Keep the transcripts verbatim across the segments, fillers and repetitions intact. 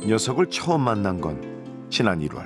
녀석을 처음 만난 건 지난 일월.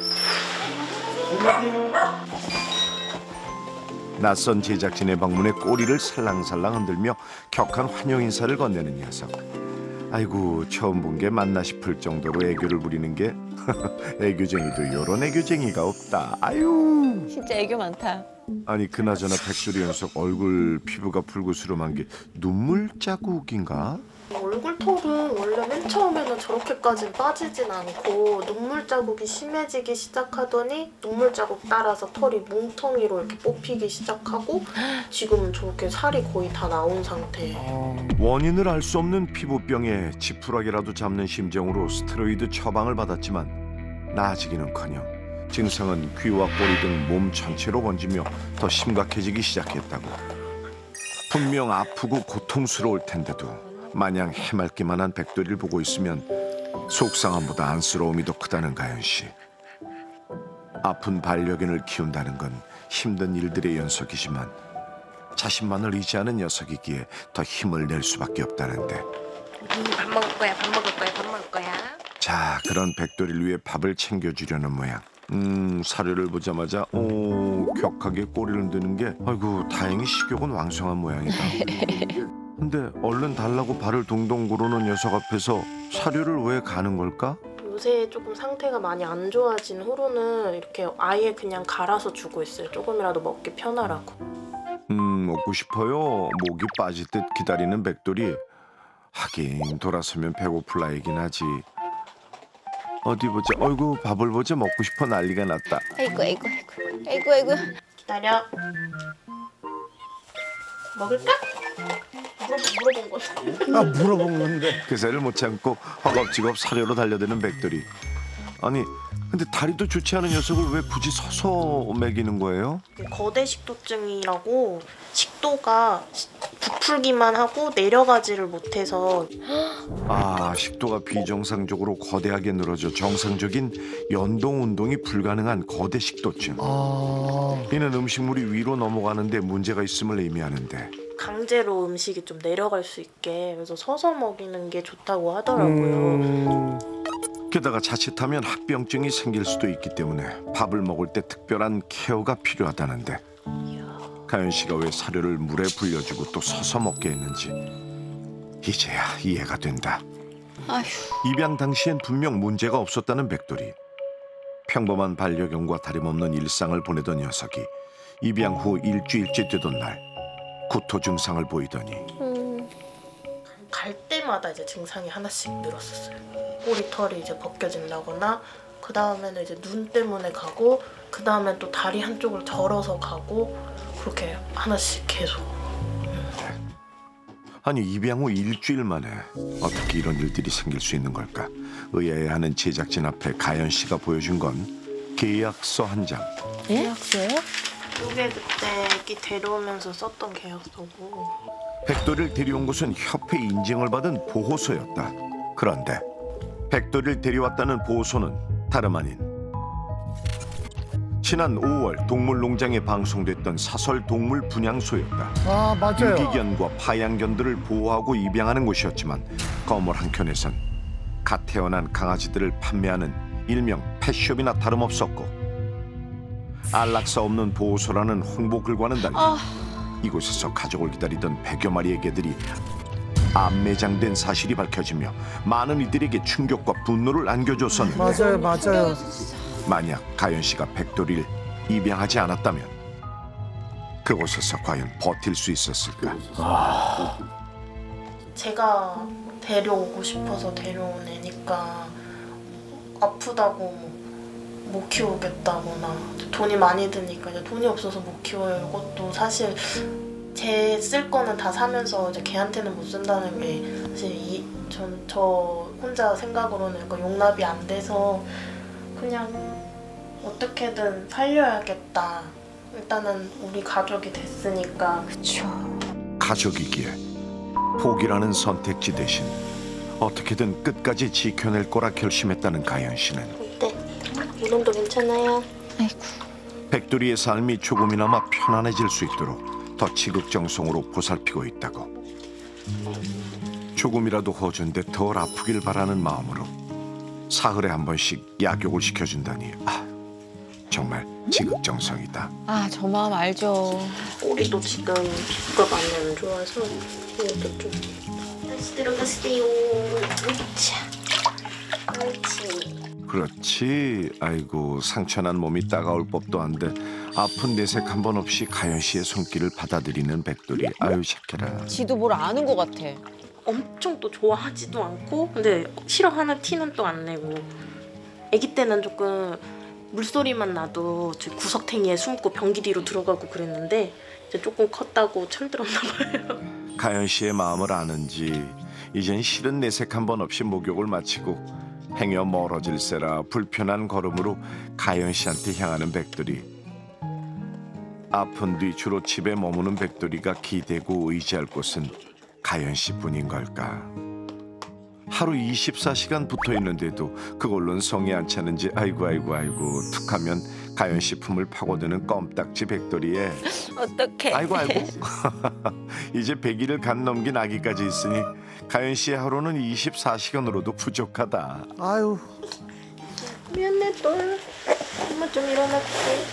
낯선 제작진의 방문에 꼬리를 살랑살랑 흔들며 격한 환영 인사를 건네는 녀석. 아이고, 처음 본 게 맞나 싶을 정도로 애교를 부리는 게 애교쟁이도 요런 애교쟁이가 없다. 아유, 진짜 애교 많다. 아니 그나저나 백두리 녀석 얼굴 피부가 붉으스름한 게 눈물 자국인가? 얼굴 털은 원래 맨 처음에는 저렇게까지 빠지진 않고 눈물 자국이 심해지기 시작하더니 눈물 자국 따라서 털이 뭉텅이로 이렇게 뽑히기 시작하고 지금은 저렇게 살이 거의 다 나온 상태예요. 원인을 알 수 없는 피부병에 지푸라기라도 잡는 심정으로 스테로이드 처방을 받았지만 나아지기는커녕 증상은 귀와 꼬리 등 몸 전체로 번지며 더 심각해지기 시작했다고. 분명 아프고 고통스러울 텐데도 마냥 해맑기만 한 백돌이를 보고 있으면 속상함보다 안쓰러움이 더 크다는 가연 씨. 아픈 반려견을 키운다는 건 힘든 일들의 연속이지만 자신만을 의지하는 녀석이기에 더 힘을 낼 수밖에 없다는데. 음, 밥 먹을 거야, 밥 먹을 거야, 밥 먹을 거야. 자, 그런 백돌이를 위해 밥을 챙겨주려는 모양. 음, 사료를 보자마자 오, 격하게 꼬리를 드는 게 아이고, 다행히 식욕은 왕성한 모양이다. 근데 얼른 달라고 발을 동동 구르는 녀석 앞에서 사료를 왜 가는 걸까? 요새 조금 상태가 많이 안 좋아진 후로는 이렇게 아예 그냥 갈아서 주고 있어요. 조금이라도 먹기 편하라고. 음, 먹고 싶어요. 목이 빠질 듯 기다리는 백돌이. 하긴 돌아서면 배고플 나이긴 하지. 어디 보자. 어이구, 밥을 보자. 먹고 싶어 난리가 났다. 아이고 아이고 아이고 아이고 아이고. 기다려. 먹을까? 물어, 물어본 거지. 아, 물어본 건데. 그새를 못 참고 허겁지겁 사료로 달려드는 백돌이. 아니, 근데 다리도 좋지 않은 녀석을 왜 굳이 서서 먹이는 거예요? 거대 식도증이라고 식도가 부풀기만 하고 내려가지를 못해서. 아, 식도가 비정상적으로 거대하게 늘어져 정상적인 연동 운동이 불가능한 거대 식도증. 아... 이는 음식물이 위로 넘어가는데 문제가 있음을 의미하는데 강제로 음식이 좀 내려갈 수 있게 그래서 서서 먹이는 게 좋다고 하더라고요. 음... 게다가 자칫하면 합병증이 생길 수도 있기 때문에 밥을 먹을 때 특별한 케어가 필요하다는데 가연 씨가 왜 사료를 물에 불려주고 또 서서 먹게 했는지 이제야 이해가 된다. 아휴. 입양 당시엔 분명 문제가 없었다는 백돌이. 평범한 반려견과 다름없는 일상을 보내던 녀석이 입양 후 일주일째 되던 날 구토 증상을 보이더니 음, 갈 때마다 이제 증상이 하나씩 늘었었어요. 꼬리털이 이제 벗겨진다거나 그 다음에는 이제 눈 때문에 가고 그 다음엔 또 다리 한쪽을 절어서 가고 그렇게 하나씩 계속. 아니 입양 후 일주일 만에 어떻게 이런 일들이 생길 수 있는 걸까? 의아해하는 제작진 앞에 가연 씨가 보여준 건 계약서 한 장. 계약서요? 이게 그때 애기 데려오면서 썼던 계약서고. 백돌이를 데려온 곳은 협회 인증을 받은 보호소였다. 그런데 백돌이를 데려왔다는 보호소는 다름 아닌 지난 오월 동물농장에 방송됐던 사설 동물 분양소였다. 아, 맞아요. 유기견과 파양견들을 보호하고 입양하는 곳이었지만 건물 한켠에선 갓 태어난 강아지들을 판매하는 일명 펫숍이나 다름없었고 안락사 없는 보호소라는 홍보 글과는 달리 아... 이곳에서 가족을 기다리던 백여 마리의 개들이 암매장된 사실이 밝혀지며 많은 이들에게 충격과 분노를 안겨줬었는데 맞아요, 맞아요. 만약 가연 씨가 백돌이를 입양하지 않았다면 그곳에서 과연 버틸 수 있었을까? 아... 제가 데려오고 싶어서 데려온 애니까 아프다고 못 키우겠다거나 돈이 많이 드니까 이제 돈이 없어서 못 키워요. 이것도 사실 제 쓸 거는 다 사면서 이제 걔한테는 못 쓴다는 게 사실 이, 전, 저 혼자 생각으로는 약간 용납이 안 돼서 그냥 어떻게든 살려야겠다. 일단은 우리 가족이 됐으니까. 그쵸. 가족이기에 포기라는 선택지 대신 어떻게든 끝까지 지켜낼 거라 결심했다는 가연 씨는 어때? 이 정도 괜찮아요? 아이고. 백돌이의 삶이 조금이나마 편안해질 수 있도록 더 지극정성으로 보살피고 있다고. 조금이라도 허전데 덜 아프길 바라는 마음으로 사흘에 한 번씩 약욕을 시켜준다니 아, 정말 지극정성이다. 아, 저 마음 알죠. 꼬리도 지금 피부가 많이 안 좋아서 이것도 좀 다시 들어가세요. 자, 그렇지. 그렇지. 아이고 상처난 몸이 따가울 법도 한데 아픈 내색 한 번 없이 가연 씨의 손길을 받아들이는 백돌이. 아유 착해라. 지도 뭘 아는 것 같아. 엄청 또 좋아하지도 않고 근데 싫어하는 티는 또 안 내고 아기 때는 조금 물소리만 나도 저 구석탱이에 숨고 변기 뒤로 들어가고 그랬는데 이제 조금 컸다고 철들었나 봐요. 가연 씨의 마음을 아는지 이젠 싫은 내색 한 번 없이 목욕을 마치고 행여 멀어질세라 불편한 걸음으로 가연 씨한테 향하는 백돌이. 아픈 뒤 주로 집에 머무는 백돌이가 기대고 의지할 곳은 가연 씨뿐인 걸까. 하루 이십사 시간 붙어 있는데도 그걸로는 성이 안 차는지 아이고 아이고 아이고 툭하면 가연 씨 품을 파고드는 껌딱지 백돌이에 어떡해. 아이고 아이고 이제 백 일을 간 넘긴 아기까지 있으니 가연 씨의 하루는 이십사 시간으로도 부족하다. 아유. 미안해 똘. 엄마 좀 일어날게.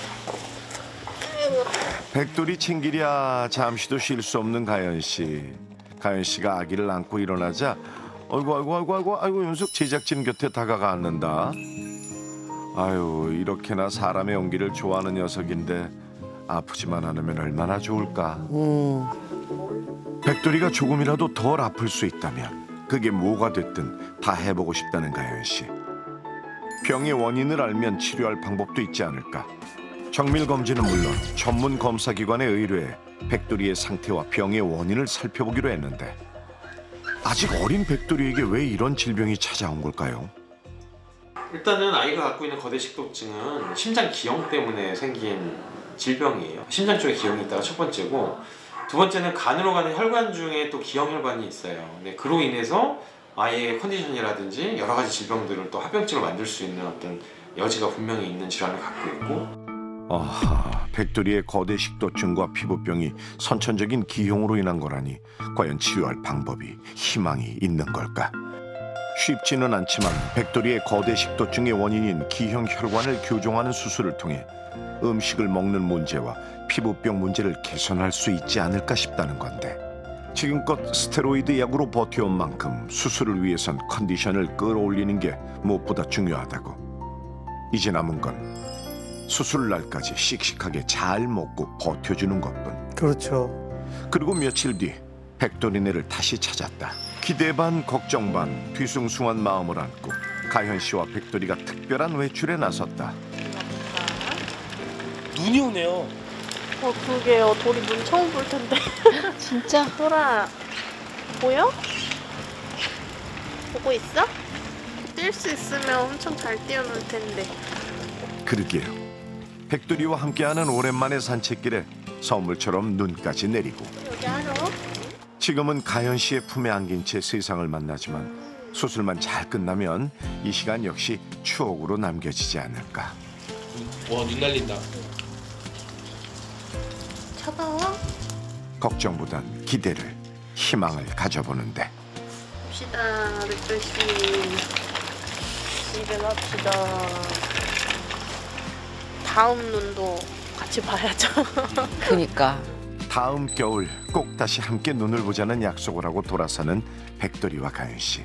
백돌이 챙기랴 잠시도 쉴 수 없는 가연 씨. 가연 씨가 아기를 안고 일어나자 아이고 아이고 아이고 아이고 아이고 윤숙 제작진 곁에 다가가 앉는다. 아유 이렇게나 사람의 온기를 좋아하는 녀석인데 아프지만 않으면 얼마나 좋을까. 음. 백돌이가 조금이라도 덜 아플 수 있다면 그게 뭐가 됐든 다 해보고 싶다는 가연 씨. 병의 원인을 알면 치료할 방법도 있지 않을까. 정밀 검진은 물론 전문 검사기관에 의뢰해 백돌이의 상태와 병의 원인을 살펴보기로 했는데 아직 어린 백돌이에게 왜 이런 질병이 찾아온 걸까요? 일단은 아이가 갖고 있는 거대 식도증은 심장 기형 때문에 생긴 질병이에요. 심장 쪽에 기형이 있다가 첫 번째고, 두 번째는 간으로 가는 혈관 중에 또 기형 혈관이 있어요. 근데 그로 인해서 아이의 컨디션이라든지 여러 가지 질병들을 또 합병증을 만들 수 있는 어떤 여지가 분명히 있는 질환을 갖고 있고. 아하, 백돌이의 거대 식도증과 피부병이 선천적인 기형으로 인한 거라니 과연 치료할 방법이 희망이 있는 걸까? 쉽지는 않지만 백돌이의 거대 식도증의 원인인 기형 혈관을 교정하는 수술을 통해 음식을 먹는 문제와 피부병 문제를 개선할 수 있지 않을까 싶다는 건데, 지금껏 스테로이드 약으로 버텨온 만큼 수술을 위해선 컨디션을 끌어올리는 게 무엇보다 중요하다고. 이제 남은 건 수술 날까지 씩씩하게 잘 먹고 버텨주는 것뿐. 그렇죠. 그리고 며칠 뒤 백돌이네를 다시 찾았다. 기대 반 걱정 반 뒤숭숭한 마음을 안고 가현 씨와 백돌이가 특별한 외출에 나섰다. 눈이 오네요. 어 그게요. 돌이 눈 처음 볼 텐데. 진짜? 돌아 보여? 보고 있어? 뛸 수 있으면 엄청 잘 뛰어놀 텐데. 그러게요. 백돌이와 함께하는 오랜만의 산책길에 선물처럼 눈까지 내리고, 여기 하러? 지금은 가연 씨의 품에 안긴 채 세상을 만나지만 수술만 잘 끝나면 이 시간 역시 추억으로 남겨지지 않을까. 와, 눈 날린다. 차가워? 걱정보단 기대를, 희망을 가져보는데. 봅시다. 백돌씨. 집에 갑시다. 다음 눈도 같이 봐야죠. 그니까. 다음 겨울 꼭 다시 함께 눈을 보자는 약속을 하고 돌아서는 백돌이와 가연 씨.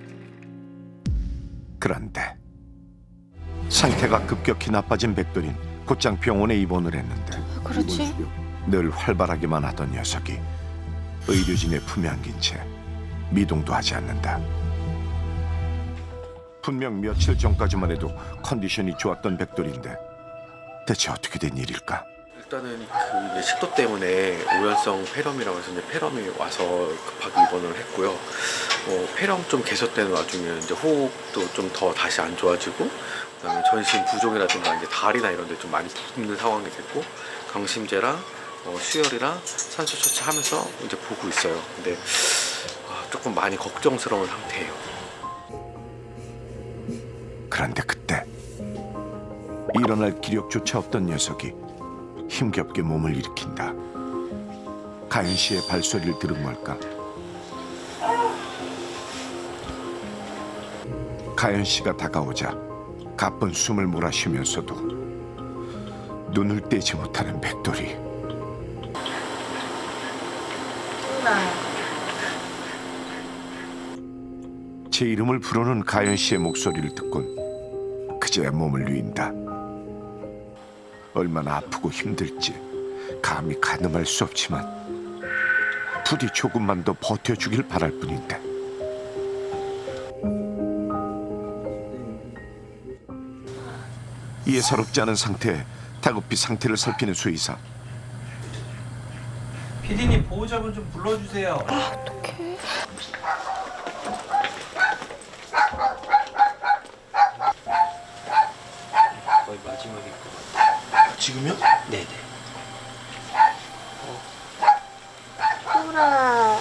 그런데 상태가 급격히 나빠진 백돌이는 곧장 병원에 입원을 했는데, 그렇지? 늘 활발하기만 하던 녀석이 의료진의 품에 안긴 채 미동도 하지 않는다. 분명 며칠 전까지만 해도 컨디션이 좋았던 백돌인데 대체 어떻게 된 일일까? 일단은 그 이제 식도 때문에 오연성 폐렴이라고 해서 이제 폐렴이 와서 급하게 입원을 했고요. 어, 폐렴 좀 개선되는 와중에 이제 호흡도 좀 더 다시 안 좋아지고, 그다음에 전신 부종이라든가 이제 다리나 이런 데 좀 많이 붓는 상황이 됐고, 강심제랑 어, 수혈이랑 산소 처치하면서 이제 보고 있어요. 근데 아, 조금 많이 걱정스러운 상태예요. 그런데 그때 일어날 기력조차 없던 녀석이 힘겹게 몸을 일으킨다. 가연 씨의 발소리를 들은 걸까? 가연 씨가 다가오자 가쁜 숨을 몰아쉬면서도 눈을 떼지 못하는 백돌이. 제 이름을 부르는 가연 씨의 목소리를 듣곤 그제야 몸을 뉘인다. 얼마나 아프고 힘들지 감히 가늠할 수 없지만 부디 조금만 더 버텨주길 바랄 뿐인데. 예사롭지 않은 상태에 다급히 상태를 살피는 수의사. 피디님 보호자분 좀 불러주세요. 어떡해. 거의 마지막일 것 같아요. 지금요? 네네. 소라.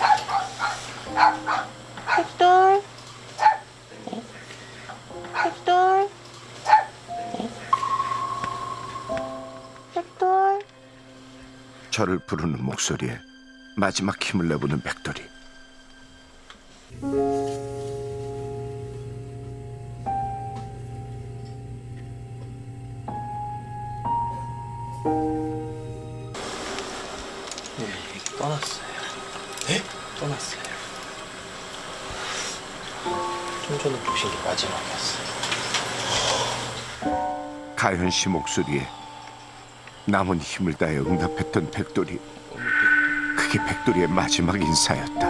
백돌. 백돌. 백돌. 저를 부르는 목소리에 마지막 힘을 내보는 백돌이. 네, 얘기 떠났어요. 네? 떠났어요. 좀 전에 보신 게 마지막이었어요. 가현 씨 목소리에 남은 힘을 다해 응답했던 백돌이. 그게 백돌이의 마지막 인사였다.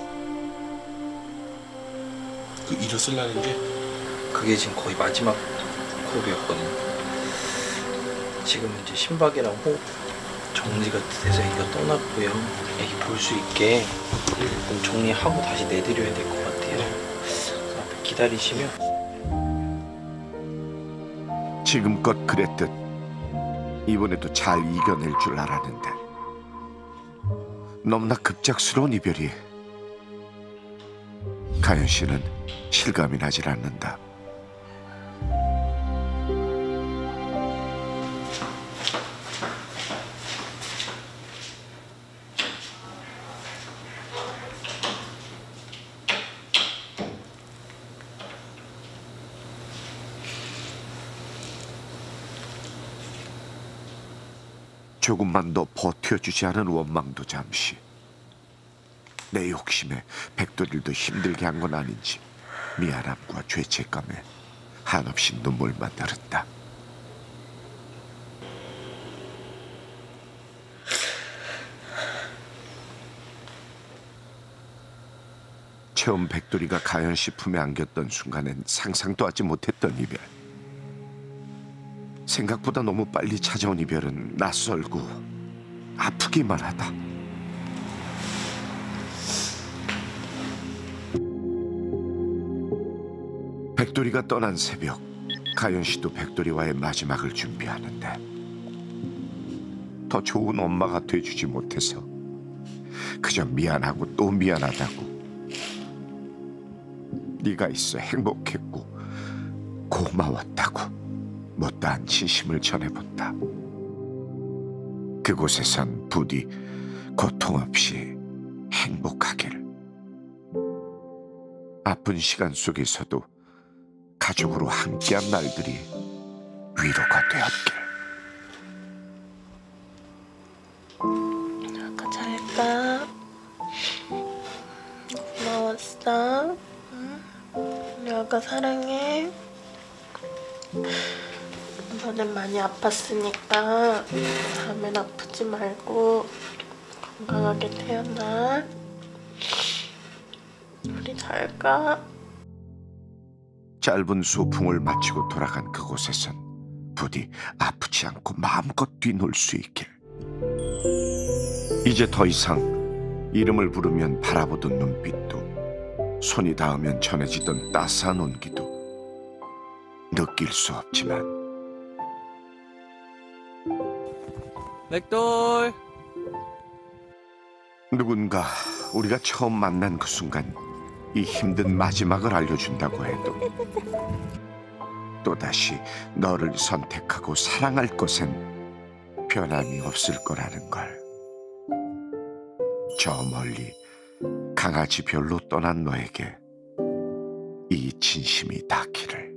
그 일을 쓰려는 게 그게 지금 거의 마지막 호흡이었거든요. 지금 이제 심박이랑 호흡 정지가 돼서 애기가 떠났고요. 애기 볼 수 있게 좀 정리하고 다시 내드려야 될 것 같아요. 그래서 앞에 기다리시면. 지금껏 그랬듯 이번에도 잘 이겨낼 줄 알았는데 너무나 급작스러운 이별이 가연 씨는 실감이 나질 않는다. 조금만 더 버텨주지 않은 원망도 잠시. 내 욕심에 백돌이를 더 힘들게 한 건 아닌지 미안함과 죄책감에 한없이 눈물만 나른다. 처음 백돌이가 가연 씨 품에 안겼던 순간엔 상상도 하지 못했던 이별. 생각보다 너무 빨리 찾아온 이별은 낯설고 아프기만 하다. 백돌이가 떠난 새벽, 가연 씨도 백돌이와의 마지막을 준비하는데 더 좋은 엄마가 돼주지 못해서 그저 미안하고 또 미안하다고. 네가 있어 행복했고 고마웠다고 못다한 진심을 전해본다. 그곳에선 부디 고통 없이 행복하길. 아픈 시간 속에서도 가족으로 함께한 날들이 위로가 되었길. 아까 잘까? 고마웠어. 응? 우리 아가 사랑해. 너는 많이 아팠으니까 다음엔 아프지 말고 건강하게 태어나. 우리 잘까? 짧은 소풍을 마치고 돌아간 그곳에선 부디 아프지 않고 마음껏 뛰놀 수 있길. 이제 더 이상 이름을 부르면 바라보던 눈빛도 손이 닿으면 전해지던 따스한 온기도 느낄 수 없지만 백돌. 누군가 우리가 처음 만난 그 순간 이 힘든 마지막을 알려준다고 해도 또다시 너를 선택하고 사랑할 것엔 변함이 없을 거라는 걸. 저 멀리 강아지 별로 떠난 너에게 이 진심이 닿기를.